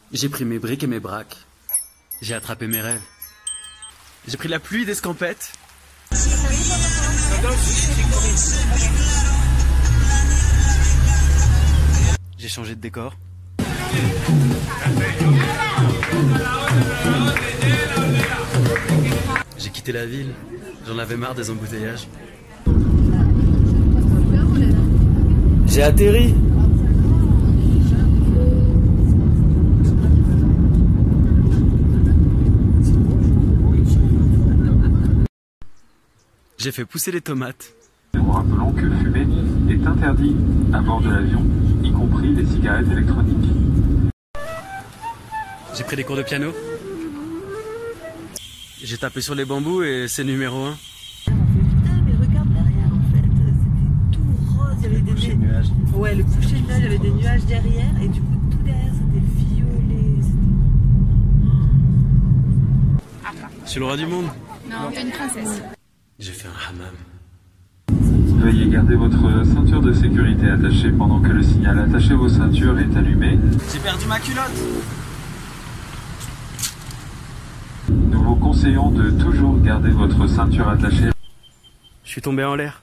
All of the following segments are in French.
J'ai pris mes briques et mes braques. J'ai attrapé mes rêves. J'ai pris la pluie d'escampette. J'ai changé de décor. J'ai quitté la ville. J'en avais marre des embouteillages. J'ai atterri. J'ai fait pousser les tomates. Nous rappelons que fumer est interdit à bord de l'avion, y compris les cigarettes électroniques. J'ai pris des cours de piano. J'ai tapé sur les bambous et c'est numéro 1. Putain, mais regarde derrière en fait, c'était tout rose, il y avait des nuages. Ouais, le coucher de nuages, il y avait des nuages derrière et du coup tout derrière c'était violet. Je suis le roi du monde. Non, t'es une princesse. J'ai fait un hammam. Veuillez garder votre ceinture de sécurité attachée pendant que le signal attachez vos ceintures est allumé. J'ai perdu ma culotte. Nous vous conseillons de toujours garder votre ceinture attachée. Je suis tombé en l'air.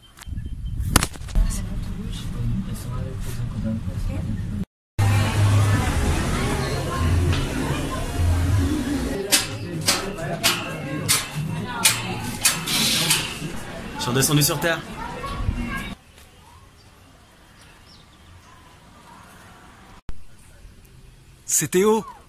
Je suis redescendu sur terre. C'était haut.